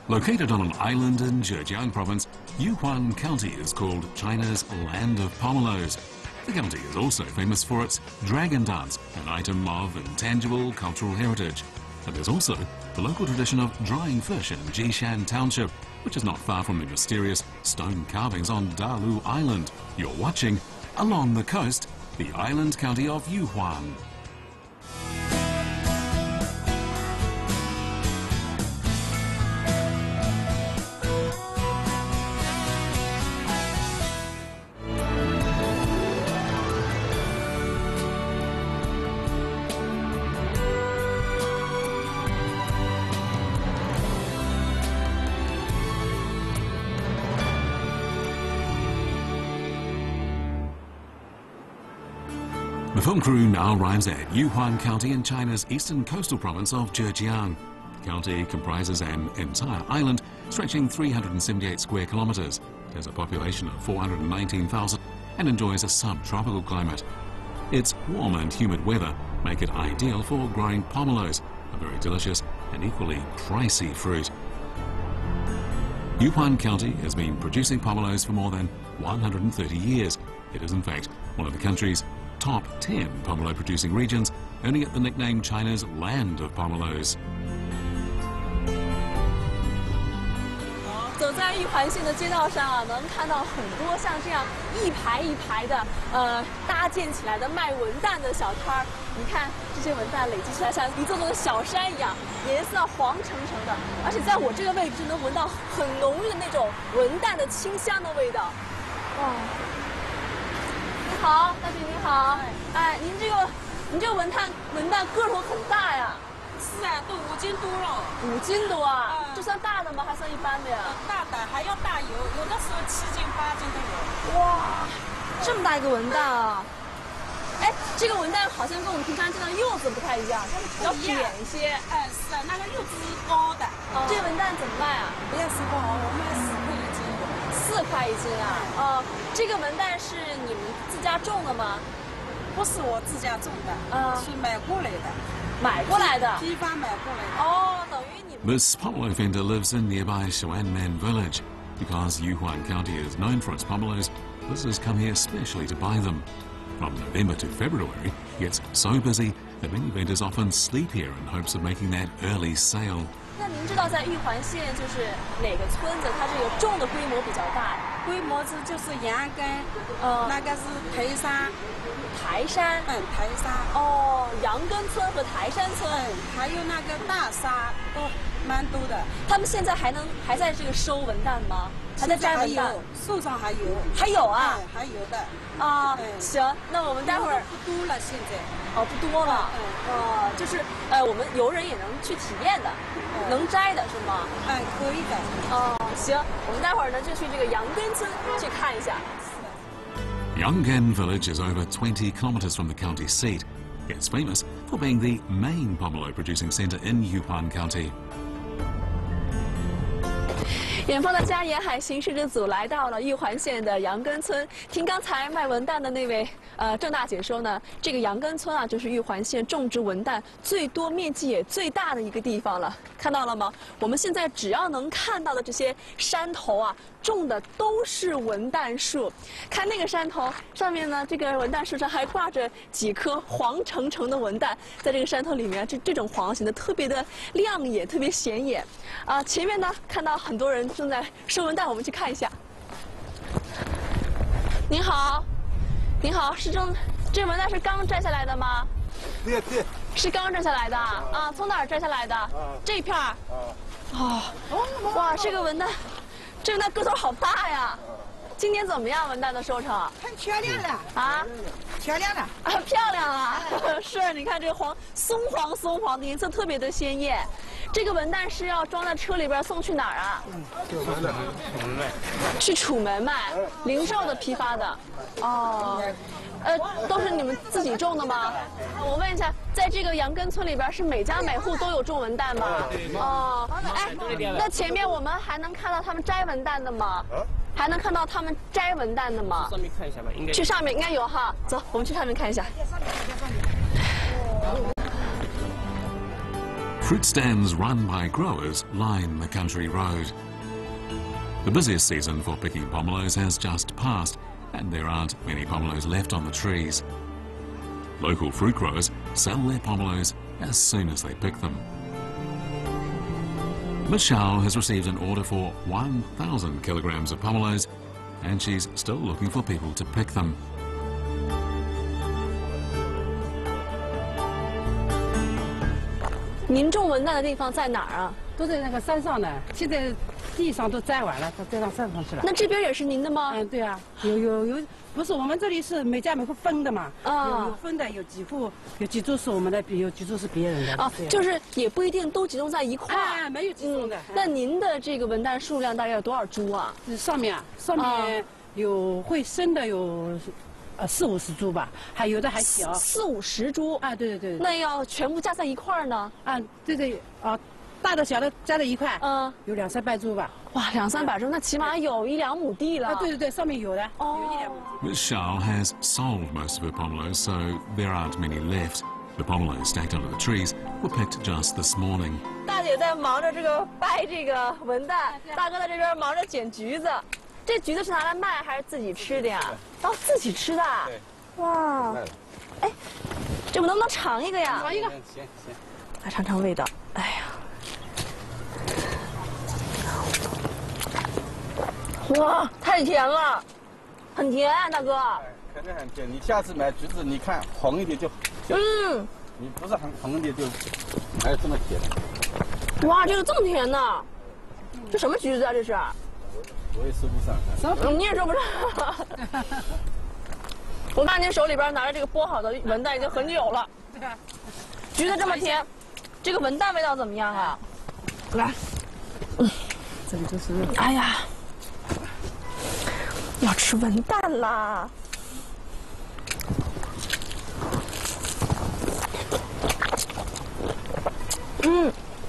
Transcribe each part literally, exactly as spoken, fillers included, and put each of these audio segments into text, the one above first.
Located on an island in Zhejiang province, Yunnan County is called China's land of pomelos. The county is also famous for its dragon dance, an item of intangible cultural heritage. And there's also the local tradition of drying fish in Jishan Township, which is not far from the mysterious stone carvings on Dalu Island. You're watching Along the Coast, the island county of Yunnan. The film crew now arrives at Yunnan County in China's eastern coastal province of Zhejiang. The county comprises an entire island stretching three hundred seventy-eight square kilometers. It has a population of four hundred nineteen thousand and enjoys a subtropical climate. Its warm and humid weather make it ideal for growing pomelos, a very delicious and equally pricey fruit. Yunnan County has been producing pomelos for more than one hundred thirty years. It is in fact one of the country's top ten pomelo producing regions, earning it the nickname China's land of pomelos. 走在玉环县的街道上啊，能看到很多像这样一排一排的，呃，搭建起来的卖文旦的小摊儿。你看这些文旦累积起来像一座座的小山一样，颜色黄澄澄的，而且在我这个位置能闻到很浓郁的那种文旦的清香的味道。哇！ 你好，大姐你好。哎，您这个，您这个文旦文旦个头很大呀。 是啊，都五斤多了。 五斤多啊？ 嗯、 这算大的吗？还算一般的呀？ 大的还要大有，有的时候七斤八斤都有。 哇，这么大一个文旦啊！哎，这个文旦好像跟我们平常见到柚子不太一样，它是比较扁一些。 哎，是啊，那个柚子是高的。 哦、这文旦怎么卖啊？ 不要十块，我卖十块一斤。 四块一斤啊？哦，这个文旦是你们自家种的吗？ 不是我自家种的， 嗯， 是买过来的。 买过来的。 批发买过来的。 哦，等于你们。 This pomelo vendor lives in nearby Xuanmen village. Because Yunnan County is known for its pomelos, visitors come here specially to buy them. From November to February, it gets so busy that many vendors often sleep here in hopes of making that early sale. 那您知道在玉环县就是哪个村子它这个种的规模比较大呀？ 规模是就是杨根， 呃， 那个是台山， 台山， 嗯，台山。 哦，杨根村和台山村， 还有那个大沙都蛮多的。 他们现在还能还在这个收文旦吗？还在摘文旦？ 树上还有， 还有啊， 嗯、还有的。 啊，嗯、行，那我们待会儿不多了，现在。 哦，不多了。嗯，哦，就是呃，我们游人也能去体验的，嗯、能摘的是吗？ 哎，可以的。 哦，行，我们待会儿呢就去这个杨根村去看一下。 Yanggan village is over twenty kilometers from the county seat. It's famous for being the main pomelo producing centre in Yunnan County. 远方的嘉沿海行驶之组来到了玉环县的杨根村。听刚才卖文旦的那位呃郑大姐说呢，这个杨根村啊，就是玉环县种植文旦最多、面积也最大的一个地方了。看到了吗？我们现在只要能看到的这些山头啊，种的都是文旦树。看那个山头上面呢，这个文旦树上还挂着几颗黄澄澄的文旦，在这个山头里面，这这种黄显得特别的亮眼，特别显眼。啊，前面呢看到很多人正在收文旦，我们去看一下。您好，您好，是正这文旦是刚摘下来的吗？ 对对， 是刚摘下来的啊？从哪儿摘下来的？这一片儿。哦，哇，这个文旦，这文旦个头好大呀！今年怎么样？文旦的收成？ 很漂亮了啊， 漂亮了啊，漂亮啊！是，你看这个黄松黄松黄的颜色特别的鲜艳。这个文旦是要装在车里边送去哪儿啊？ 嗯，去楚门卖。 去楚门卖，零售的批发的。哦，呃，都是你们自己种的吗？我问一下，在这个杨根村里边，是每家每户都有种文旦吗？哦，哎，那前面我们还能看到他们摘文旦的吗？还能看到他们摘文旦的吗？ 上面看一下吧，应该去上面应该有哈。走，我们去上面看一下。 Fruit stands run by growers line the country road. The busiest season for picking pomelos has just passed, and there aren't many pomelos left on the trees. Local fruit growers sell their pomelos as soon as they pick them. Miss Shao has received an order for one thousand kilograms of pomelos, and she's still looking for people to pick them. 您种文旦的地方在哪儿啊？ 都在那个山上呢，现在地上都摘完了，都摘到山上去了。 那这边也是您的吗？ 嗯，对啊，有有有，不是我们这里是每家每户分的嘛， 啊有有分的，有几户，有几株是我们的，有几株是别人的。 啊，就是也不一定都集中在一块儿。 哎，没有集中的。 那您的这个文旦数量大概有多少株啊？ 上面啊，上面有会生的有。 呃，四五十株吧，还有的还小， 四五十株啊，对对对。 那要全部加在一块儿呢？ 啊，对对，啊，大的小的加在一块， 嗯， 有两三百株吧。 哇，两三百株，那起码有一两亩地了。 啊，对对对，上面有的， 哦， 有一两亩地。 Miss Shao has sold most of her pomelos, so there aren't many left. The pomelos stacked under the trees were picked just this morning. 大姐在忙着这个掰这个文旦，大哥在这边忙着捡橘子。 这橘子是拿来卖还是自己吃的呀？哦，自己吃的。对。哇。哎，这我能不能尝一个呀？ 尝一个。 行行。 来尝尝味道。哎呀。哇，太甜了，很甜，大哥。 肯定很甜。你下次买橘子，你看红一点就。就嗯。你不是很红一点就，哪有这么甜？ 哇，这个这么甜呢？这什么橘子啊？这是？ 我也说不上， 什么？你也说不上。我看您手里边拿着这个剥好的文旦已经很久了。 对啊。 橘子这么甜，这个文旦味道怎么样啊？来，嗯， 这里就是。 哎呀，要吃文旦啦！嗯，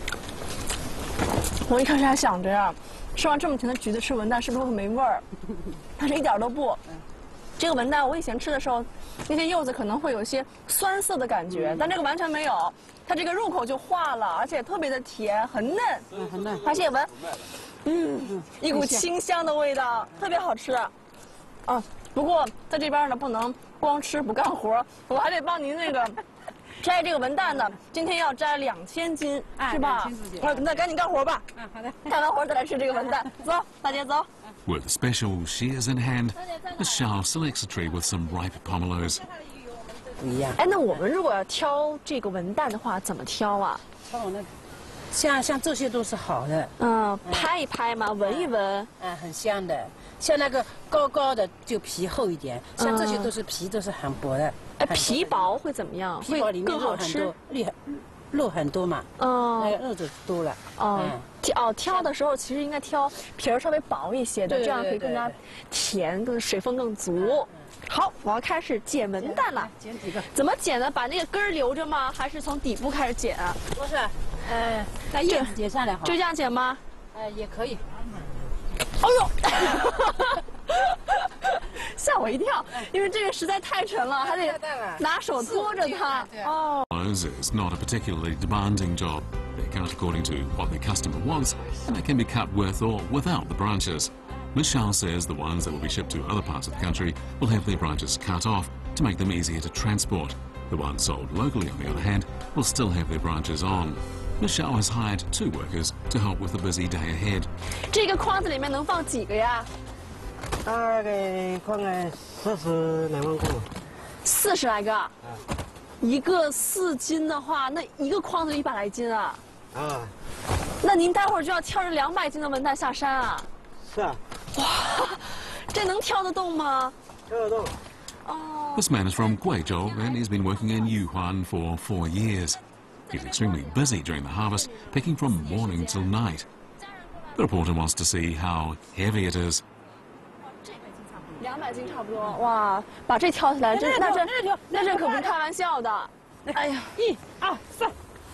我一开始还想着呀。 吃完这么甜的橘子，吃文旦是不是会没味儿？但是一点都不。这个文旦我以前吃的时候，那些柚子可能会有一些酸涩的感觉，但这个完全没有，它这个入口就化了，而且特别的甜，很嫩， 嗯，很嫩。 而且闻，嗯，一股清香的味道，特别好吃。啊，不过在这边呢，不能光吃不干活，我还得帮您那个。 摘这个文旦呢，今天要摘两千斤，是吧？啊，那赶紧干活吧。 嗯，好的。 干完活再来吃这个文旦。走，大姐走。 With special shears in hand, Miss Shao selects a tree with some ripe pomelos. 不一样。 哎，那我们如果要挑这个文旦的话，怎么挑啊？ 挑那，像像这些都是好的。 嗯，拍一拍嘛，闻一闻。 嗯，很香的。像那个高高的就皮厚一点，像这些都是皮都是很薄的。 哎，皮薄会怎么样？ 皮薄里面肉很多，厉害，肉很多嘛。嗯，那个肉就多了。 哦，挑哦挑的时候其实应该挑皮儿稍微薄一些的，这样可以更加甜，更水分更足。好，我要开始剪文旦了。 剪几个？ 怎么剪呢？把那个根儿留着吗？还是从底部开始剪啊？ 不是，呃，把叶子剪下来好。 就这样剪吗？ 呃，也可以。 哎呦！吓我一跳，因为这个实在太沉了，还得拿手托着它。哦。 Is not a particularly demanding job. They cut according to what the customer wants, and they can be cut with or without the branches. Miss Shao says the ones that will be shipped to other parts of the country will have their branches cut off to make them easier to transport. The ones sold locally, on the other hand, will still have their branches on. Miss Shao has hired two workers to help with the busy day ahead. 这个筐子里面能放几个呀？ 大概放个四十来万个。 四十来个。啊。一个四斤的话，那一个筐子一百来斤啊。啊。那您待会儿就要挑着两百斤的文旦下山啊？ 是啊。 哇，这能挑得动吗？ 挑得动。 哦。 This man is from Guizhou and he's been working in Yuhuan for four years. He's extremely busy during the harvest, picking from morning till night. The reporter wants to see how heavy it is. 两百斤差不多，哇！把这挑起来，这那这那这可不是开玩笑的。哎呀， 一、二、三。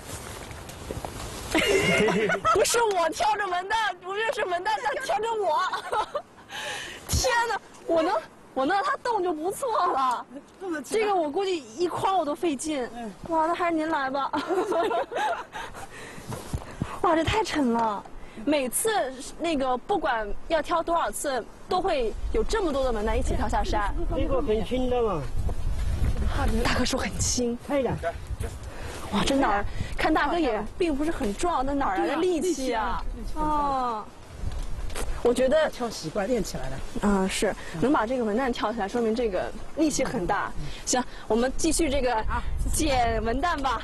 不是我挑着文旦，不是是文旦在挑着我。天哪，我能我能让它动就不错了。这个我估计一筐我都费劲。哇，那还是您来吧。哇，这太沉了。每次那个不管要挑多少次，都会有这么多的文旦一起跳下山。 这个很轻的嘛。 大哥说很轻。 可以的。 哇，这哪儿？看大哥也并不是很壮，那哪儿来的力气啊？哦。我觉得跳习惯练起来了。 嗯，是能把这个文旦跳起来，说明这个力气很大。行，我们继续这个捡文旦吧。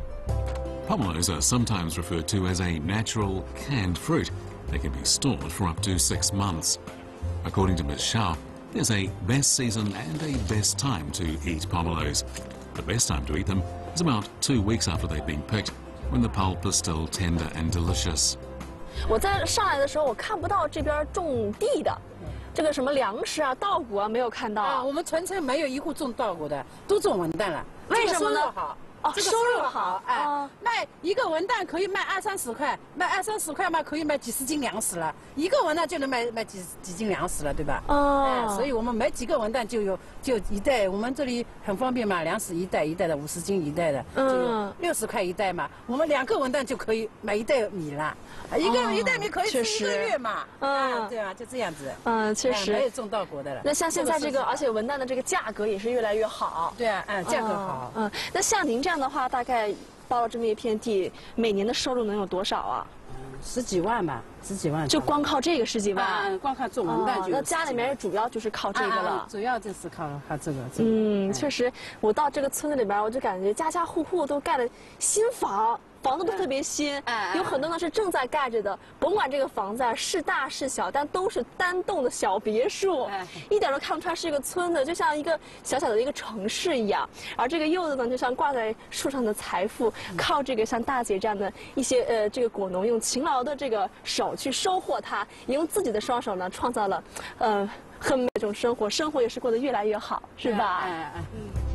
Pomelos are sometimes referred to as a natural canned fruit. They can be stored for up to six months. According to Miz Shao, there's a best season and a best time to eat pomelos. The best time to eat them is about two weeks after they've been picked, when the pulp is still tender and delicious. 我在上来的时候，我看不到这边种地的，这个什么粮食啊、稻谷啊，没有看到。 啊，我们全村没有一户种稻谷的，都种文旦了。 为什么呢？ 好。 哦， 这个收入好， 哎， 哦、 卖一个文旦可以卖二三十块，卖二三十块嘛，可以卖几十斤粮食了。一个文旦就能卖卖几几斤粮食了，对吧？ 哦， 哎，所以我们买几个文旦就有就一袋，我们这里很方便嘛，粮食一袋一袋的，五十斤一袋的，嗯，六十块一袋嘛。我们两个文旦就可以买一袋米了，一个、哦、一袋米可以吃一个月嘛，嗯、啊，对吧？就这样子。 嗯，确实。 没有种稻谷的了。 那像现在这个，而且文旦的这个价格也是越来越好。 对啊，嗯，价格好。 嗯，那像您这样的话，大概。 包了这么一片地，每年的收入能有多少啊？ 十几万吧，十几万。 就光靠这个十几万？ 嗯，光靠种文旦就。 那家里面主要就是靠这个了。 主要就是靠靠这个。 嗯，确实，我到这个村子里边，我就感觉家家户户都盖了新房。 房子都特别新，有很多呢是正在盖着的。甭管这个房子啊是大是小，但都是单栋的小别墅，一点都看不出来是一个村子，就像一个小小的一个城市一样。而这个柚子呢，就像挂在树上的财富，靠这个像大姐这样的一些呃这个果农用勤劳的这个手去收获它，也用自己的双手呢创造了呃很美的一种生活，生活也是过得越来越好，是吧？嗯嗯。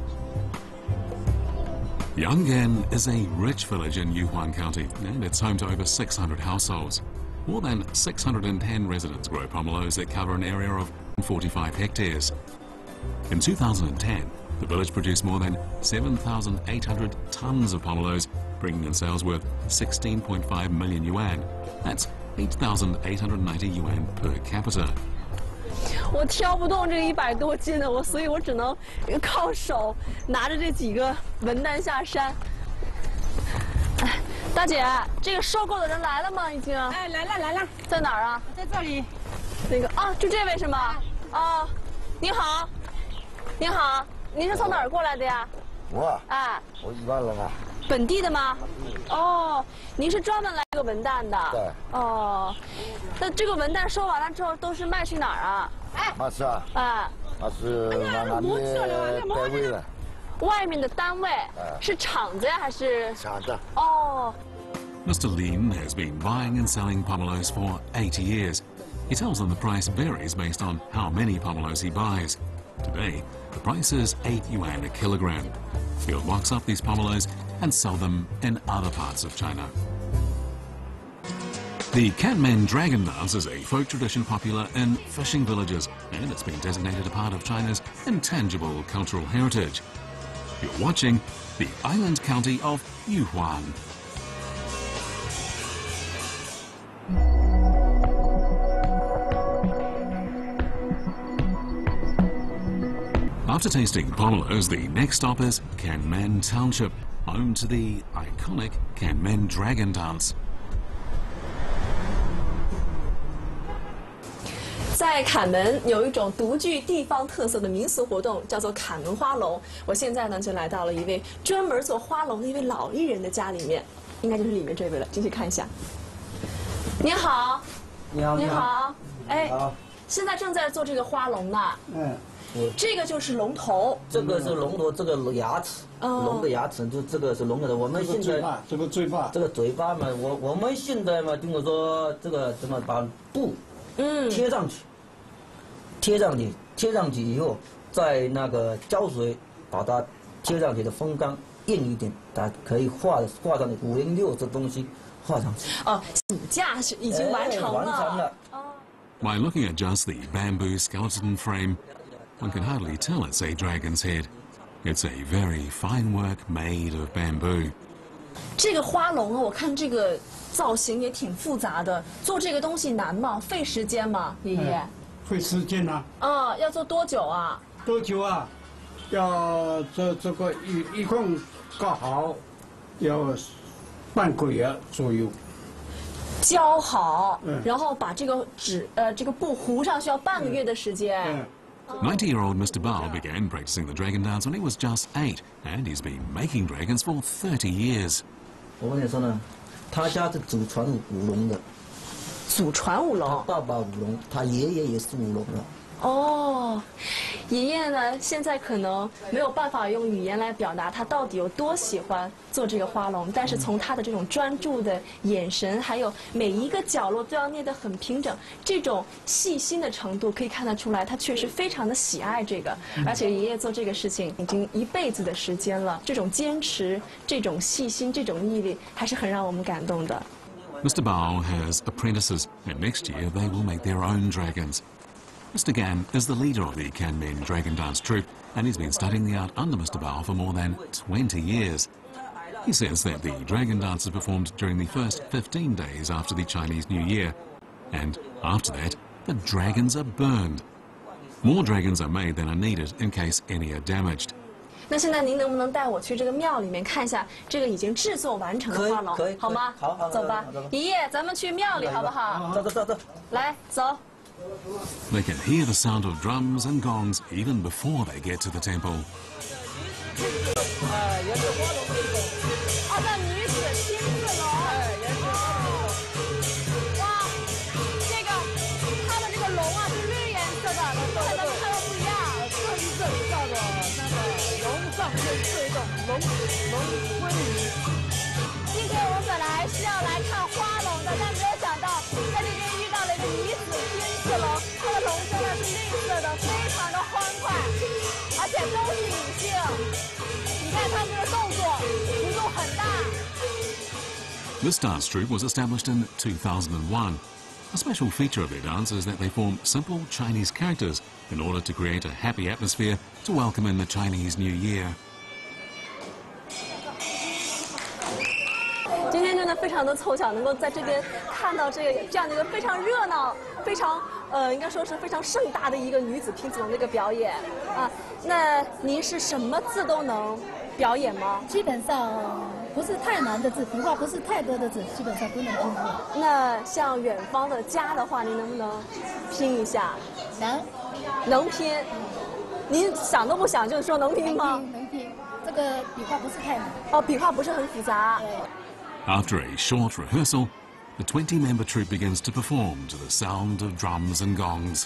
Yang'an is a rich village in Yuhuan County, and it's home to over six hundred households. More than six hundred ten residents grow pomelos that cover an area of forty-five hectares. In two thousand ten, the village produced more than seven thousand eight hundred tons of pomelos, bringing in sales worth sixteen point five million yuan. That's eight thousand eight hundred ninety yuan per capita. 我挑不动这一百多斤的我，所以我只能靠手拿着这几个文旦下山。哎，大姐，这个收购的人来了吗？已经？ 哎，来了来了， 在哪儿啊？ 在这里。 那个啊，就这位是吗？啊，您好，您好，您是从哪儿过来的呀？ 我。 哎。 我一万人啊。 本地的吗？哦，您是专门来这个文旦的。 对。 哦，那这个文旦收完了之后都是卖去哪儿啊？ 那是啊， 啊， 那是外面的单位了。 外面的单位是厂子呀，还是？ 厂子。 哦。 Mister Lin has been buying and selling pomelos for eighty years. He tells them the price varies based on how many pomelos he buys. Today, the price is eight yuan a kilogram. He'll box up these pomelos and sell them in other parts of China. The Catman Dragon Dance is a folk tradition popular in fishing villages, and it's been designated a part of China's intangible cultural heritage. You're watching the island county of Yuhuan. After tasting pomelos, the next stop is Kanmen Township, home to the iconic Kanmen Dragon Dance. 在坎门有一种独具地方特色的民俗活动，叫做坎门花龙。我现在呢就来到了一位专门做花龙的一位老艺人的家里面，应该就是里面这位了，进去看一下。您好， 你好， 你好，哎，现在正在做这个花龙呢。嗯，这个就是龙头， 这个是龙头，这个牙齿，龙的牙齿就这个是龙的。我们现在这个嘴巴， 这个嘴巴嘛，我我们现在嘛，听我说这个怎么把布嗯贴上去。 贴上去，贴上去以后，再那个胶水把它贴上去的风干硬一点，它可以画画上五零六这东西画上去。 哦，骨架是已经完成了。 完成了。 By looking at just the bamboo skeleton frame, one can hardly tell it's a dragon's head. It's a very fine work made of bamboo. 这个花笼啊，我看这个造型也挺复杂的，做这个东西难吗？费时间吗，爷爷？ 费时间啊。 啊，要做多久啊？ 多久啊？要这这个一一共搞好，要半个月左右。 浇好，嗯、然后把这个纸呃这个布糊上，需要半个月的时间。嗯 ninety-year-old Mister Bao began practicing the dragon dance when he was just eight, and he's been making dragons for thirty years. 我跟你说呢，他家是祖传舞龙的。 祖传舞龙。 他爸爸舞龙，他爷爷也是舞龙的。 哦，爷爷呢，现在可能没有办法用语言来表达他到底有多喜欢做这个花笼，但是从他的这种专注的眼神，还有每一个角落都要捏得很平整，这种细心的程度可以看得出来，他确实非常的喜爱这个。而且爷爷做这个事情已经一辈子的时间了，这种坚持、这种细心、这种毅力，还是很让我们感动的。 Mister Bao has apprentices, and next year they will make their own dragons. Mister Gan is the leader of the Kanmen Dragon Dance Troupe, and he's been studying the art under Mister Bao for more than twenty years. He says that the dragon dance is performed during the first fifteen days after the Chinese New Year, and after that, the dragons are burned. More dragons are made than are needed in case any are damaged. 那现在您能不能带我去这个庙里面看一下这个已经制作完成的花笼，好吗？ 好，好， 走吧，爷爷，咱们去庙里好不好？ 走走走走， 来，走。 They can hear the sound of drums and gongs even before they get to the temple. 哦，那女子亲自龙。哇，这个它的这个龙啊是绿颜色的，跟咱们看的不一样。这是这里叫做那个龙上天是一种龙龙归鱼。今天我们本来是要来看花笼的，但没有想到在这边遇到了一个女子拼刺龙，它的龙身呢是绿色的，非常的欢快，而且都是女性。你看他们的动作幅度很大。 This dance troupe was established in two thousand one. A special feature of their dance is that they form simple Chinese characters in order to create a happy atmosphere to welcome in the Chinese New Year. 今天真的非常的凑巧，能够在这边看到这个这样的一个非常热闹、非常呃，应该说是非常盛大的一个女子拼刺龙的一个表演啊。那您是什么字都能表演吗？ 基本上不是太难的字，笔画不是太多的字，基本上都能拼出。 那像远方的家的话，您能不能拼一下？ 能， 能拼。您想都不想就说能拼吗？ 能拼，这个笔画不是太难。 哦，笔画不是很复杂。 After a short rehearsal, the twenty-member troupe begins to perform to the sound of drums and gongs.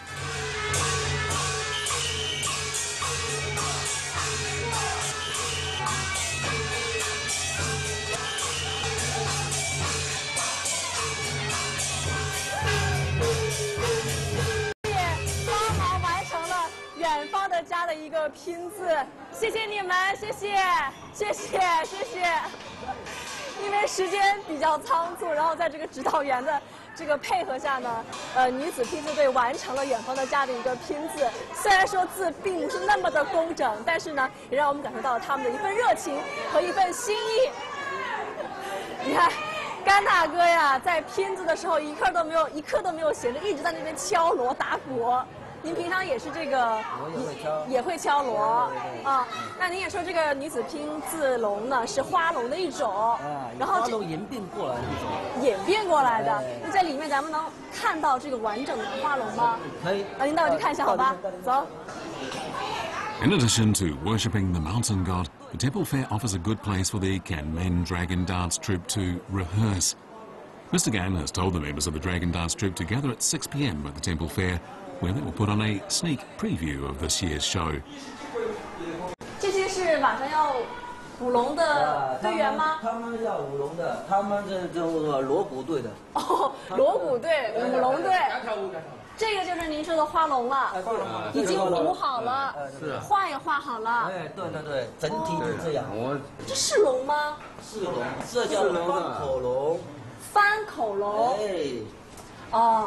帮忙完成了远方的家的一个拼字，谢谢你们，谢谢，谢谢，谢谢。 因为时间比较仓促，然后在这个指导员的这个配合下呢，呃，女子拼字队完成了远方的家的一个拼字。虽然说字并不是那么的工整，但是呢，也让我们感受到了他们的一份热情和一份心意。你看，甘大哥呀，在拼字的时候一刻都没有一刻都没有闲着，一直在那边敲锣打鼓。 您平常也是这个，也会敲锣啊。那您也说这个女子拼字龙呢是花龙的一种，然后花龙演变过来的一种， 演变过来的。那在里面咱们能看到这个完整的花龙吗？ 可以。 那您带我去看一下好吧？走。 In addition to worshipping the mountain god, the temple fair offers a good place for the Kanmen Dragon Dance Troupe to rehearse. Mister Gan has told the members of the Dragon Dance Troupe to gather at six p m at the temple fair, where they will put on a sneak preview of this year's show. 这些是晚上要舞龙的队员吗？ 他们要舞龙的，他们是这个锣鼓队的。 哦，锣鼓队、舞龙队。这个就是您说的花龙了，已经舞好了，画也画好了。 哎，对对对，整体是这样。 这是龙吗？ 是龙，这叫翻口龙。 翻口龙。 哎。 哦。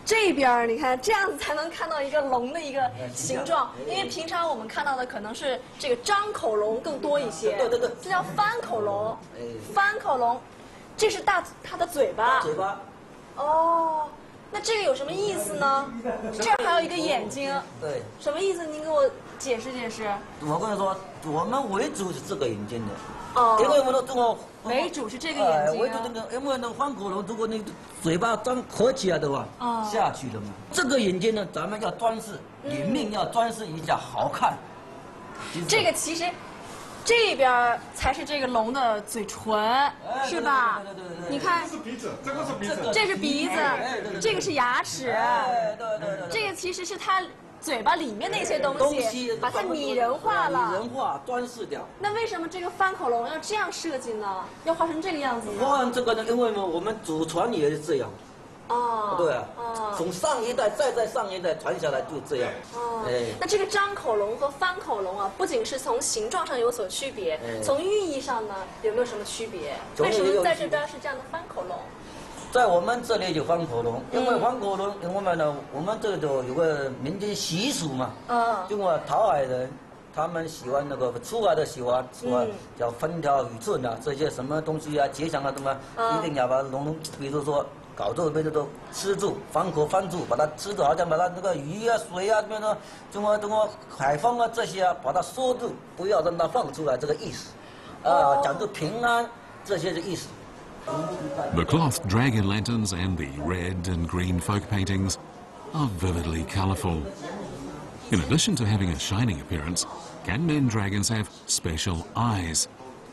这边你看这样子才能看到一个龙的一个形状，因为平常我们看到的可能是这个张口龙更多一些。对对对，这叫翻口龙。翻口龙，这是大它的嘴巴。 嘴巴。 哦，那这个有什么意思呢？这儿还有一个眼睛。 对。 什么意思？您给我解释解释。 我跟你说，我们为主是这个眼睛的。哦。因为我们这个。 为主是这个眼睛、啊， 为主那个，因为那个翻口龙，如果你嘴巴张合起来的话，哦、下去的嘛。这个眼睛呢，咱们要装饰，里面要装饰一下，好看。 嗯、这个其实，这边才是这个龙的嘴唇，哎、是吧？ 对对对对对。 你看， 这是鼻子，这个是鼻子， 这是鼻子， 哎、对对对这个是牙齿， 哎、对对对对。 这个其实是它。 嘴巴里面那些东西，东西把它拟人化了， 拟人化装饰掉。 那为什么这个翻口龙要这样设计呢？要画成这个样子呢？ 画成这个呢，因为呢，我们祖传也是这样。哦。对啊。哦。从上一代再再上一代传下来就这样。哦。哎。 那这个张口龙和翻口龙啊，不仅是从形状上有所区别，哎、从寓意上呢，有没有什么区别？为什么在这边是这样的翻口龙？ 在我们这里就翻口龙，因为翻口龙，因为我们呢，我们这就有个民间习俗嘛。嗯。因为讨海人，他们喜欢那个出海的喜欢，喜欢叫风调雨顺啊，这些什么东西啊，吉祥啊什么，一定要把龙，比如说搞这边的都吃住，翻口翻住，把它吃住，好像把它那个鱼啊、水啊这边的，什么什么海风啊这些啊，把它缩住，不要让它放出来，这个意思。啊，讲究平安这些的意思。 The cloth dragon lanterns and the red and green folk paintings are vividly colourful. In addition to having a shining appearance, Kanmen dragons have special eyes.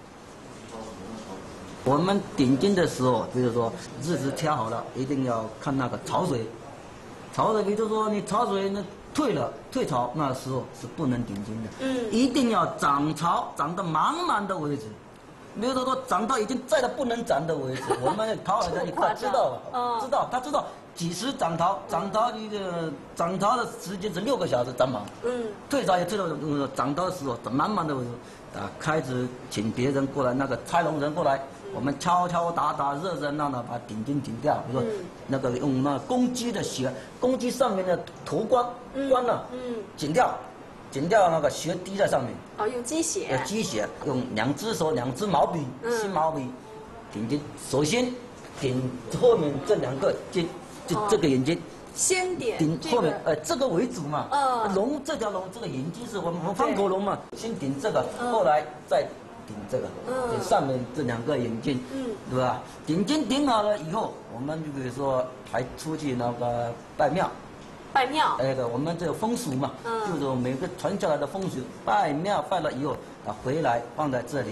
我们点睛的时候，比如说日子挑好了，一定要看那个潮水。潮水，比如说你潮水呢退了，退潮那时候是不能点睛的。嗯。一定要涨潮，涨到满满的为止。 比如说，说涨到已经在了不能涨的为止，我们讨海人一块知道了，知道他知道几时涨潮，涨潮一个涨潮的时间是六个小时涨满，嗯，退潮也退到涨潮的时候满满的为止，啊，开始请别人过来，那个拆龙人过来，我们敲敲打打，热热闹闹把顶巾顶掉，比如说那个用那公鸡的血，公鸡上面的头冠冠呢，嗯，剪掉。 剪掉那个血滴在上面。 哦，用鸡血。 用鸡血，用两只手、两只毛笔，新毛笔，顶睛。首先点后面这两个，这这这个眼睛。 先点。 顶后面，呃，这个为主嘛。嗯。龙这条龙，这个眼睛是我们翻口龙嘛，先顶这个，后来再顶这个，顶上面这两个眼睛，嗯，对吧？眼睛顶好了以后，我们就比如说还出去那个拜庙。 拜庙， 那个我们这个风俗嘛，嗯、就是每个传下来的风俗，拜庙拜了以后，啊回来放在这里。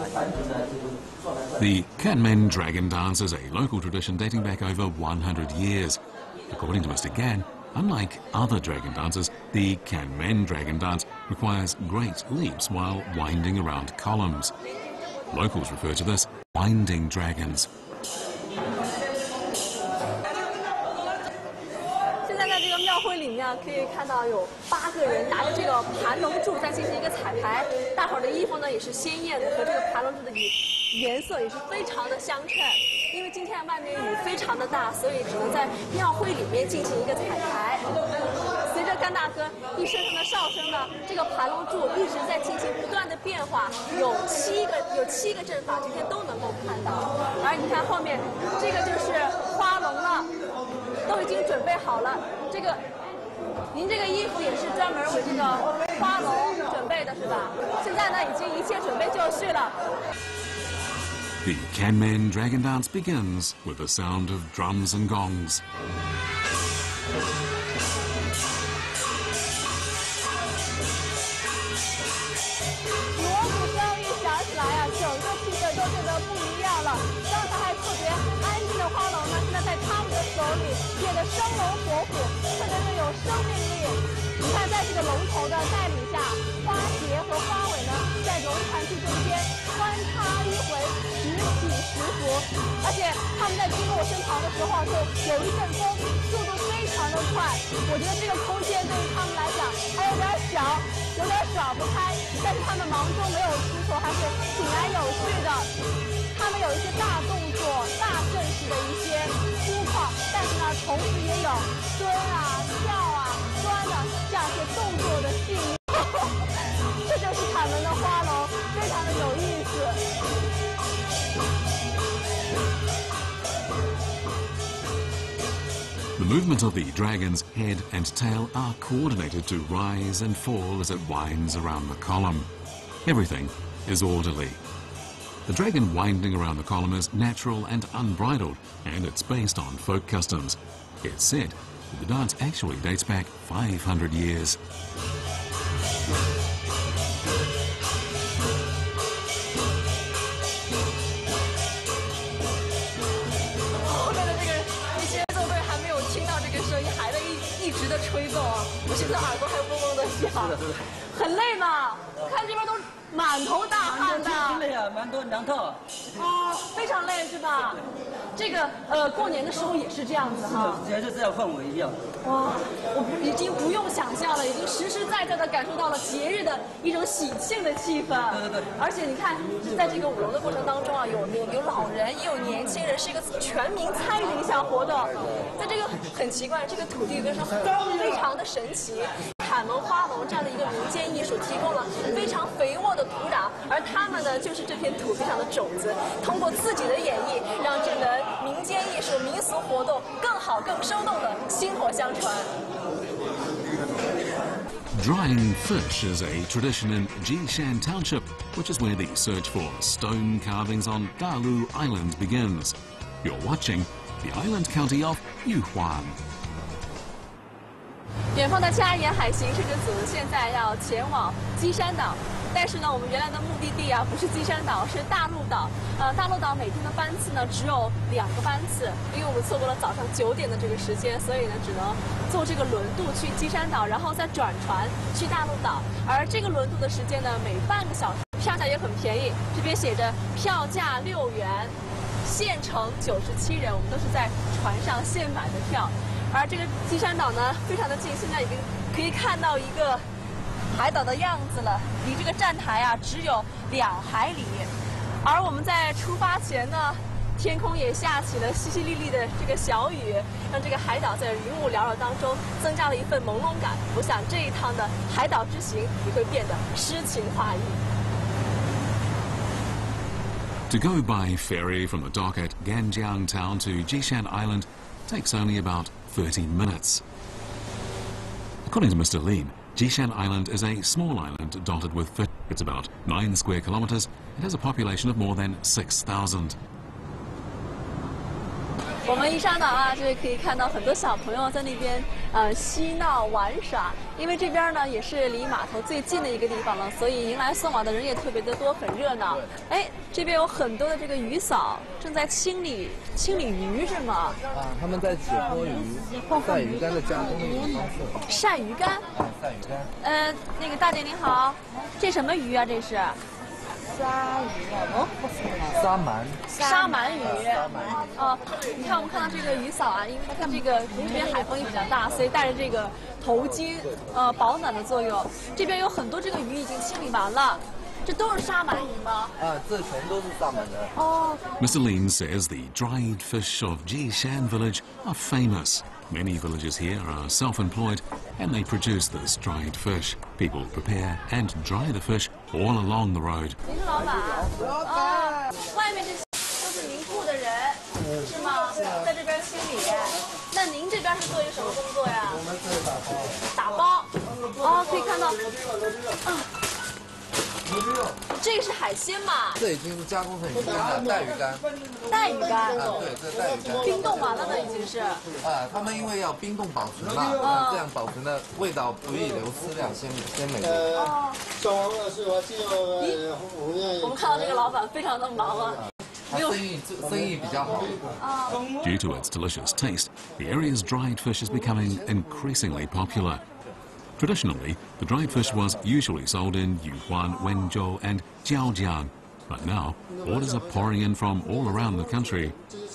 The Kanmen dragon dance is a local tradition dating back over one hundred years. According to Mister Gan, unlike other dragon dances, the Kanmen dragon dance requires great leaps while winding around columns. Locals refer to this winding dragons. 庙会里面可以看到有八个人拿着这个盘龙柱在进行一个彩排，大伙儿的衣服呢也是鲜艳的，和这个盘龙柱的颜色也是非常的相称。因为今天外面雨非常的大，所以只能在庙会里面进行一个彩排。随着甘大哥一声声的哨声呢，这个盘龙柱一直在进行不断的变化，有七个有七个阵法，今天都能够看到。而你看后面这个就是花龙了。 都已经准备好了，这个，您这个衣服也是专门为这个花龙准备的是吧？现在呢，已经一切准备就绪了。 The Kanmen dragon dance begins with the sound of drums and gongs. 锣鼓声一响起来啊，整个气氛都变得不一样了。刚才还特别安静的花龙呢，现在在他们的手里变得生龙活虎，特别的有生命力。你看，在这个龙头的带领下，花节和花尾呢，在龙盘踞中间穿插迂回，时起时伏。而且他们在经过我身旁的时候，就有一阵风，速度非常的快。我觉得这个空间对于他们来讲还有点小，有点耍不开，但是他们忙中没有出错，还是井然有序的。他们有一些大动作、大阵势的一些粗犷，但是呢，同时也有 movement of the dragon's head and tail are coordinated to rise and fall as it winds around the column. Everything is orderly. The dragon winding around the column is natural and unbridled, and it's based on folk customs. It's said that the dance actually dates back five hundred years. 吹奏啊！我现在耳朵还嗡嗡的响，很累吗？看这边都满头大汗的。 挺累啊，蛮多两套。 哦，非常累是吧？这个呃，过年的时候也是这样子哈。 也是这样氛围一样。 哇，我不已经不用想象了，已经实实在在的感受到了节日的一种喜庆的气氛。 对对对。 而且你看，在这个舞龙的过程当中啊，有有老人，也有年轻人，是一个全民参与的一项活动。在这个很奇怪，这个土地为什么非常的神奇？坎门花龙这样的一个民间艺术，提供了非常肥沃的土壤，而他们呢，就是这片土地上的种子，通过自己的演绎，让这门民间艺术、民俗活动更好、更生动的薪火相传。 Drying fish is a tradition in Jishan Township, which is where the search for stone carvings on Dalu Island begins. You're watching the island county of Yuhuan. 远方的家沿海行驶之组现在要前往基山岛，但是呢，我们原来的目的地啊不是基山岛，是大陆岛。呃，大陆岛每天的班次呢只有两个班次，因为我们错过了早上九点的这个时间，所以呢只能坐这个轮渡去基山岛，然后再转船去大陆岛。而这个轮渡的时间呢，每半个小时，票价也很便宜，这边写着票价六元，限乘九十七人，我们都是在船上现买的票。 而这个基山岛呢，非常的近，现在已经可以看到一个海岛的样子了。离这个站台啊，只有两海里。而我们在出发前呢，天空也下起了淅淅沥沥的这个小雨，让这个海岛在云雾缭绕当中增加了一份朦胧感。我想这一趟的海岛之行也会变得诗情画意。 To go by ferry from the dock at Ganjiang town to Jishan Island takes only about thirty minutes. According to Mister Lin, Jishan Island is a small island dotted with fish. It's about nine square kilometers. It has a population of more than six thousand. 我们一上岛啊，就可以看到很多小朋友在那边呃嬉闹玩耍。因为这边呢也是离码头最近的一个地方了，所以迎来送往的人也特别的多，很热闹。哎，这边有很多的这个渔嫂正在清理清理鱼是吗？ 啊，他们在解剖鱼，晒鱼干的加工的一个方式。 晒鱼干？ 啊，晒鱼干。 呃，那个大姐您好，这什么鱼啊？这是？ 沙鱼哦，不是沙鳗， 沙鳗鱼， 沙鳗鱼。 哦，你看我们看到这个渔嫂啊，因为它这个这边海风也比较大，所以戴着这个头巾，呃，保暖的作用。这边有很多这个鱼已经清理完了，这都是沙鳗鱼吗？ 啊，这全都是沙鳗的。 哦。 Mister Lin says the dried fish of Jishan village are famous. Many villagers here are self-employed and they produce this dried fish. People prepare and dry the fish all along the road. 您是老板？老板。外面这些都是您雇的人，是吗？在这边清理。那您这边是做一个什么工作呀？ 我们是打包。 打包。哦，可以看到。啊。 这个是海鲜嘛？ 这已经是加工成鱼干了，带鱼干。 带鱼干。 啊，对，这带鱼干。 冰冻完了呢，已经是。 啊，他们因为要冰冻保存嘛，那这样保存的味道不易流失量，鲜鲜美。 哦。咦，我们看到这个老板非常的忙啊。 生意生意比较好。 Due to its delicious taste, the area's dried fish is becoming increasingly popular. Traditionally, the dried fish was usually sold in Yuhuan, Wenzhou and Jiaojiang, but now orders are pouring in from all around the country.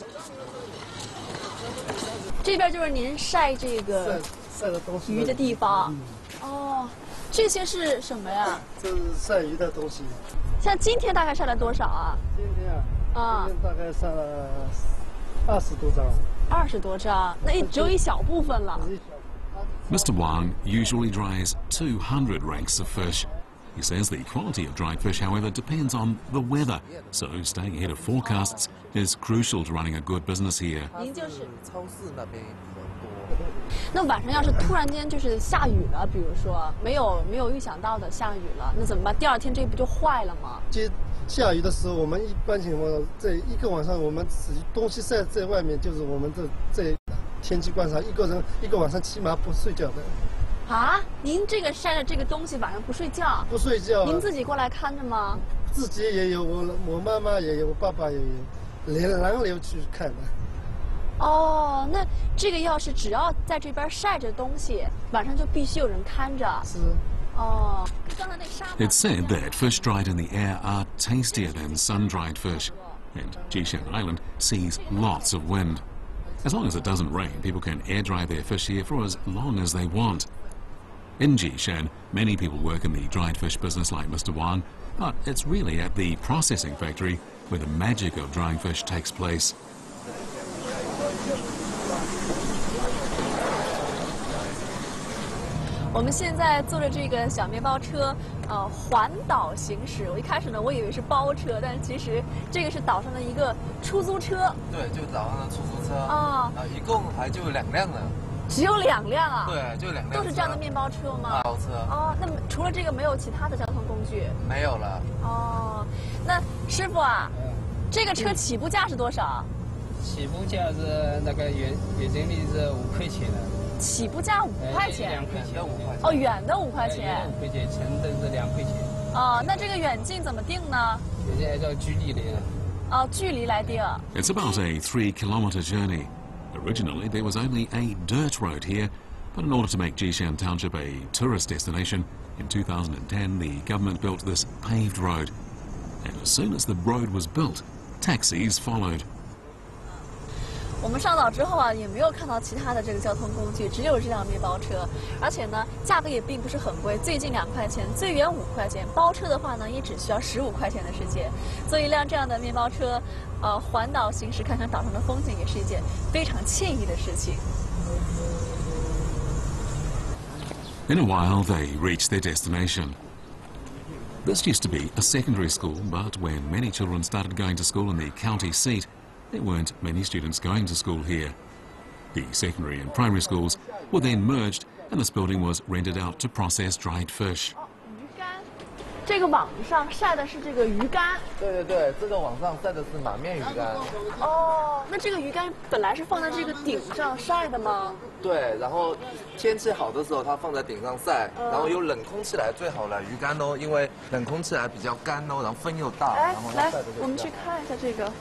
这边就是您晒这个晒的东西鱼的地方。哦，这些是什么呀？ 这是晒鱼的东西。 像今天大概晒了多少啊？ 今天啊，啊，今天大概晒了二十多张。二十多张， 那只有一小部分了。 Mister Wang usually dries two hundred ranks of fish. He says the quality of dried fish, however, depends on the weather, so staying ahead of forecasts is crucial to running a good business here. 您就是超市那边比较多。 那晚上要是突然间就是下雨了，比如说没有没有预想到的下雨了，那怎么办？第二天这不就坏了吗？ 接下雨的时候，我们一般情况这一个晚上，我们东西晒在外面，就是我们这这天气观察，一个人一个晚上起码不睡觉的。 啊，您这个晒的这个东西晚上不睡觉？ 不睡觉。 您自己过来看着吗？ 自己也有，我我妈妈也有，我爸爸也有，连轮流去看的。 哦，那这个要是只要在这边晒着东西，晚上就必须有人看着。 是。 哦。 It's said that fish dried in the air are tastier than sun-dried fish, and Jishan Island sees lots of wind. As long as it doesn't rain, people can air dry their fish here for as long as they want. In Jishan, many people work in the dried fish business like Mister Wan, but it's really at the processing factory where the magic of drying fish takes place. 我们现在坐着这个小面包车，呃，环岛行驶。我一开始呢，我以为是包车，但其实这个是岛上的一个出租车。 对，就岛上的出租车。 啊。 啊，一共还就两辆呢。 只有两辆啊？ 对，就两辆。 都是这样的面包车吗？ 面包车。 哦，那么除了这个，没有其他的交通工具？ 没有了。 哦，那师傅啊，这个车起步价是多少？ 起步价是那个月月经里是五块钱的。 起步价五块钱， 两块钱，五块钱。 哦，远的五块钱， 五块钱，长的是两块钱。 哦，那这个远近怎么定呢？ 远近按照距离来的。 哦，距离来定。 It's about a three-kilometer journey. Originally, there was only a dirt road here, but in order to make Jishan Township a tourist destination, in two thousand ten, the government built this paved road. And as soon as the road was built, taxis followed. 我们上岛之后啊，也没有看到其他的这个交通工具，只有这辆面包车，而且呢，价格也并不是很贵，最近两块钱，最远五块钱。包车的话呢，也只需要十五块钱的时间。坐一辆这样的面包车，呃，环岛行驶，看看岛上的风景，也是一件非常惬意的事情。 In a while, they reached their destination. This used to be a secondary school, but when many children started going to school in the county seat, there weren't many students going to school here. The secondary and primary schools were then merged, and this building was rented out to process dried fish. 鱼竿，这个网上晒的是这个鱼竿。 对对对，这个网上晒的是马面鱼竿。 哦，那这个鱼竿本来是放在这个顶上晒的吗？ 对，然后天气好的时候它放在顶上晒，嗯、然后有冷空气来最好了鱼竿哦，因为冷空气来比较干哦，然后风又大。 哎， 然后来，我们去看一下这个。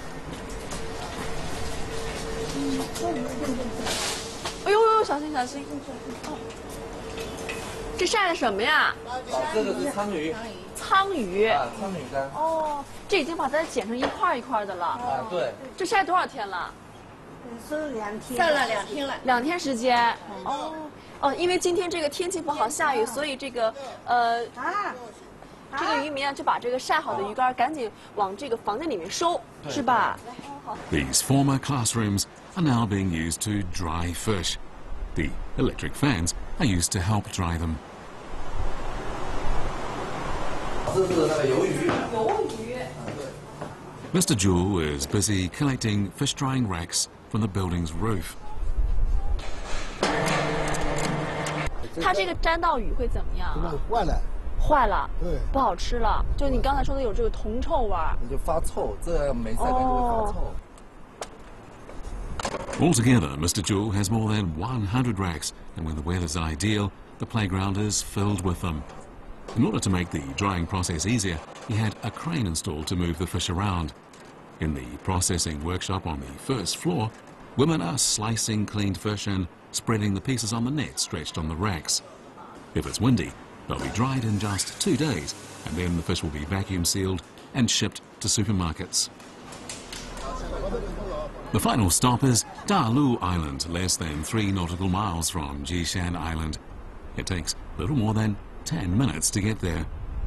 哎呦呦，小心小心！哦，这晒的什么呀？ 哦，这个是鲳鱼。 鲳鱼。 啊，鲳鱼干。 哦，这已经把它剪成一块一块的了。 啊，对。 这晒多少天了？ 是两天。 晒了两天了。两天时间。哦哦，因为今天这个天气不好，下雨，所以这个呃。啊。 这个渔民啊，就把这个晒好的鱼竿赶紧往这个房间里面收，是吧？ These former classrooms are now being used to dry fish. The electric fans are used to help dry them. 这是那个鱿鱼。 鱿鱼。 Mister Jewell is busy collecting fish drying racks from the building's roof. 它这个沾到雨会怎么样啊？ 坏了。 坏了， 对， 不好吃了。就你刚才说的有这个铜臭味儿， 你就发臭，这个没晒干就会发臭。 Altogether, Mister Jewell has more than one hundred racks, and when the weather's ideal, the playground is filled with them. In order to make the drying process easier, he had a crane installed to move the fish around. In the processing workshop on the first floor, women are slicing cleaned fish and spreading the pieces on the net stretched on the racks. If it's windy, they'll be dried in just two days, and then the fish will be vacuum sealed and shipped to supermarkets. The final stop is Dalu Island, less than three nautical miles from Jishan Island. It takes little more than ten minutes to get there.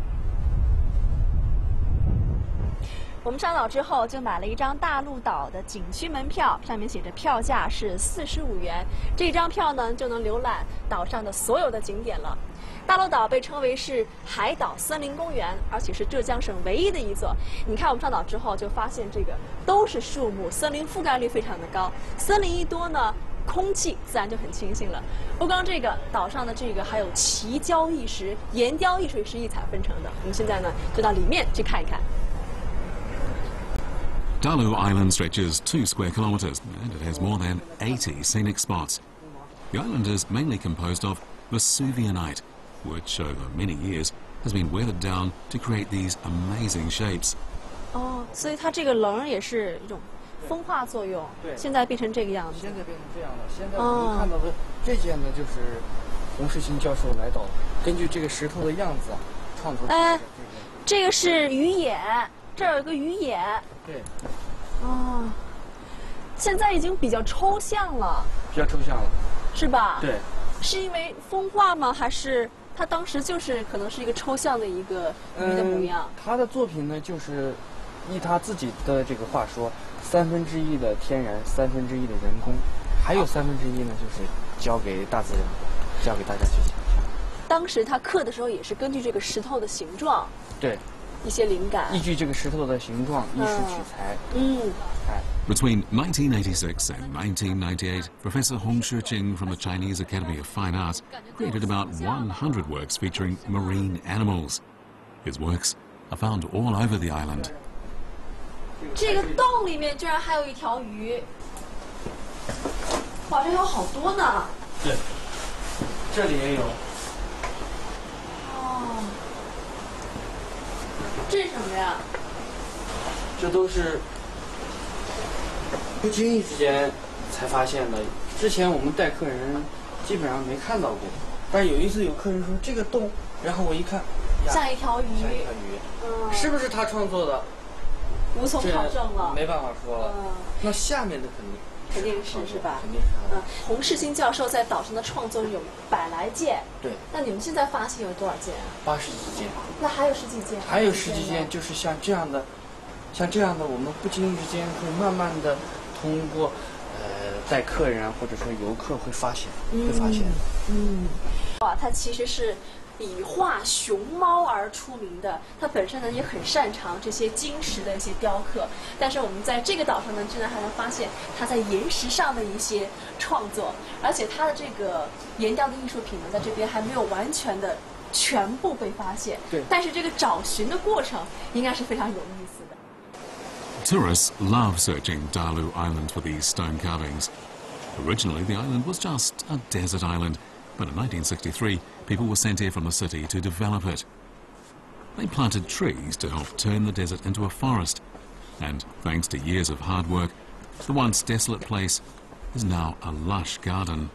我们上岛之后就买了一张大陆岛的景区门票，上面写着票价是四十五元。这张票呢就能浏览岛上的所有的景点了。大陆岛被称为是海岛森林公园，而且是浙江省唯一的一座。你看我们上岛之后就发现这个都是树木，森林覆盖率非常的高。森林一多呢， 空气自然就很清新了。不光这个岛上的这个还有奇礁异石、岩雕艺术也是异彩纷呈的。我们现在呢就到里面去看一看。 Dalu Island stretches two square kilometres and it has more than eighty scenic spots. The island is mainly composed of Vesuvianite, which over many years has been weathered down to create these amazing shapes. 哦，所以它这个棱也是一种风化作用， 对， 现在变成这个样子。 现在变成这样了。现在我们看到的这件呢，就是洪世新教授来到，根据这个石头的样子啊，创作出来的这个。 这个是鱼眼，这儿有个鱼眼。 对。 哦，现在已经比较抽象了。 比较抽象了。 是吧？ 对。 是因为风化吗？还是他当时就是可能是一个抽象的一个鱼的模样？ 嗯、他的作品呢，就是依他自己的这个话说，三分之一的天然，三分之一的人工，还有三分之一呢，就是交给大自然，交给大家去想象。 当时他刻的时候也是根据这个石头的形状， 对， 一些灵感， 依据这个石头的形状，依石取材。 嗯。 哎。 Between nineteen eighty-six and nineteen ninety-eight, Professor Hong Shiqing from the Chinese Academy of Fine Arts created about one hundred works featuring marine animals. His works are found all over the island. 这个洞里面居然还有一条鱼，哇，这有好多呢。 对，这里也有。 哦，这是什么呀？ 这都是。 不经意之间才发现的，之前我们带客人基本上没看到过，但是有一次有客人说这个洞，然后我一看， 像一条鱼， 像一条鱼，嗯，是不是他创作的？ 无从考证了， 没办法说了。嗯，那下面的肯定肯定是是吧？ 肯定是。 嗯，洪世新教授在岛上的创作有百来件。 对。 那你们现在发现有多少件啊？ 八十几件。 那还有十几件？ 还有十几件，就是像这样的，像这样的，我们不经意之间会慢慢的。 通过，呃，带客人啊，或者说游客会发现，会发现。 嗯，哇，他其实是以画熊猫而出名的。他本身呢也很擅长这些金石的一些雕刻，但是我们在这个岛上呢，竟然还能发现他在岩石上的一些创作，而且他的这个岩雕的艺术品呢，在这边还没有完全的全部被发现。 对。 但是这个找寻的过程应该是非常有意思的。 Tourists love searching Dalu Island for these stone carvings. Originally, the island was just a desert island, but in nineteen sixty-three, people were sent here from the city to develop it. They planted trees to help turn the desert into a forest, and thanks to years of hard work, the once desolate place is now a lush garden.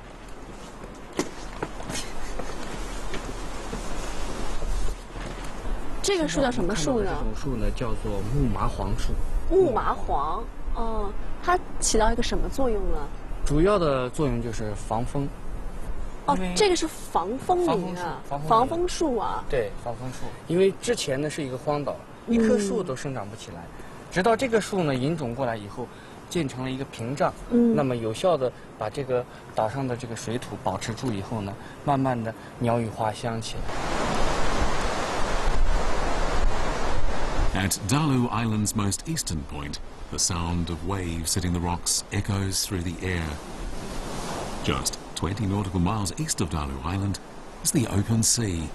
这个树叫什么树呢？ 这种树呢叫做木麻黄树。 木麻黄，哦，它起到一个什么作用呢？ 主要的作用就是防风。 哦，这个是防风林啊，防风树啊。 对，防风树。因为之前呢是一个荒岛，一棵树都生长不起来，嗯、直到这个树呢引种过来以后，建成了一个屏障，嗯，那么有效的把这个岛上的这个水土保持住以后呢，慢慢的鸟语花香起来。 At Dalu Island's most eastern point, the sound of waves hitting the rocks echoes through the air. Just twenty nautical miles east of Dalu Island is the open sea.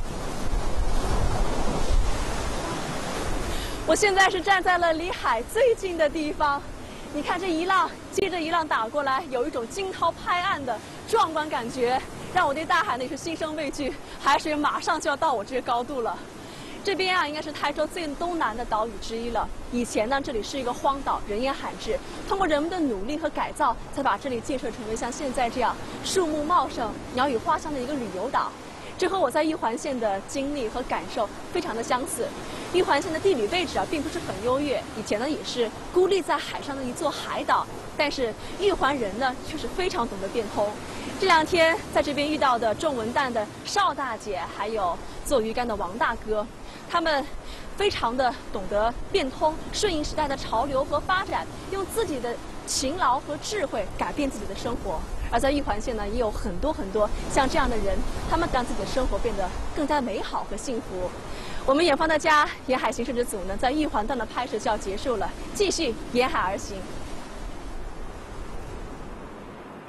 我现在是站在了离海最近的地方，你看这一浪接着一浪打过来，有一种惊涛拍岸的壮观感觉，让我对大海呢也是心生畏惧，海水马上就要到我这个高度了。 这边啊，应该是台州最东南的岛屿之一了。以前呢，这里是一个荒岛，人烟罕至。通过人们的努力和改造，才把这里建设成为像现在这样树木茂盛、鸟语花香的一个旅游岛。这和我在玉环县的经历和感受非常的相似。玉环县的地理位置啊，并不是很优越，以前呢也是孤立在海上的一座海岛。但是玉环人呢，却是非常懂得变通。这两天在这边遇到的种文旦的邵大姐，还有做鱼竿的王大哥。 他们非常的懂得变通，顺应时代的潮流和发展，用自己的勤劳和智慧改变自己的生活。而在玉环县呢，也有很多很多像这样的人，他们让自己的生活变得更加美好和幸福。我们远方的家沿海行摄之组呢，在玉环段的拍摄就要结束了，继续沿海而行。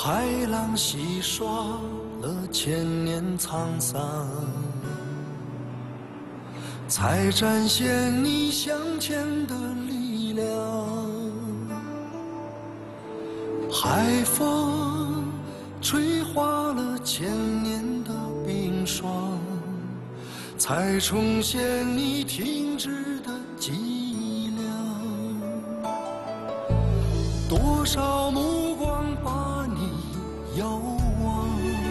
海浪洗刷了千年沧桑，才展现你向前的力量。海风吹化了千年的冰霜，才重现你停止的脊梁。多少目光把你遥望，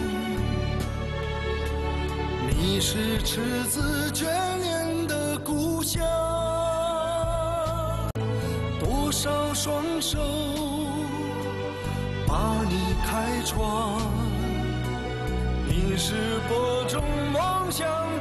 你是赤子眷恋的故乡。多少双手把你开创，你是播种梦想